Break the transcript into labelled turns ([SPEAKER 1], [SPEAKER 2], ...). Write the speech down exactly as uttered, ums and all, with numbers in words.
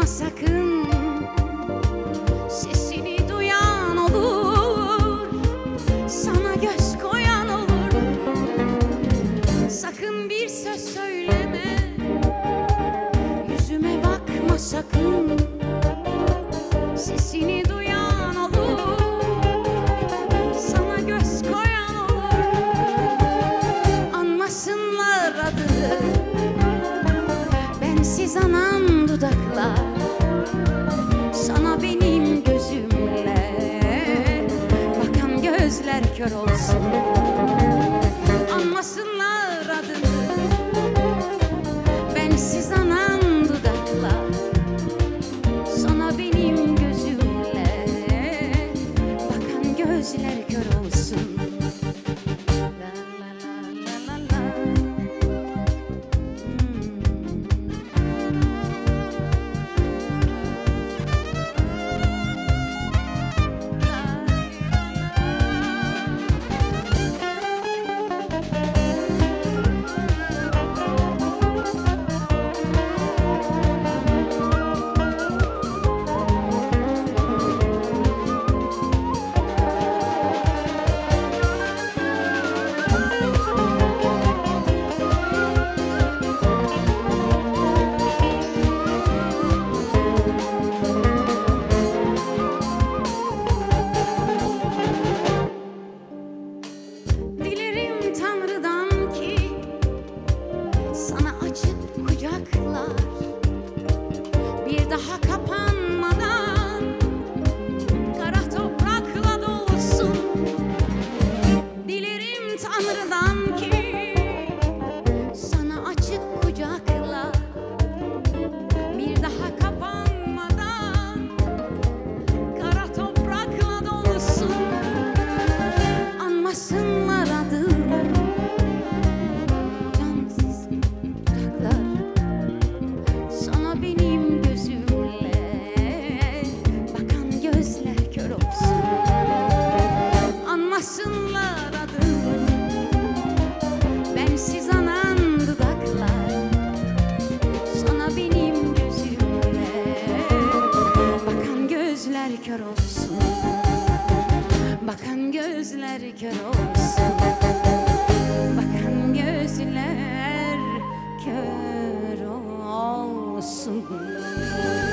[SPEAKER 1] sakın. Sesini duyan olur, sana göz koyan olur. Sakın bir söz söyleme, yüzüme bakma sakın. Sesini duyan olur, sana göz koyan olur. Anmasınlar adını, bensiz anan dudaklar. Sana benim gözümle bakan gözler kör olsun. Anmasınlar adını, bensiz anan dudaklar. Sana benim gözümle bakan gözler kör olsun. La la la la la la. Dilerim Tanrı'dan ki sana açık kucaklar, bir daha kapanmadan kara toprakla dolsun. Dilerim Tanrı'dan ki sana açık kucaklar, bir daha kapanmadan kara toprakla dolsun. Anmasınlar adını, cansız dudaklar. Sana benim gözümle bakan gözler kör olsun. Anmasınlar adını, bensiz anan dudaklar. Sana benim gözümle bakan gözler kör olsun. Bakan gözler kör olsun. Bakan gözler kör olsun.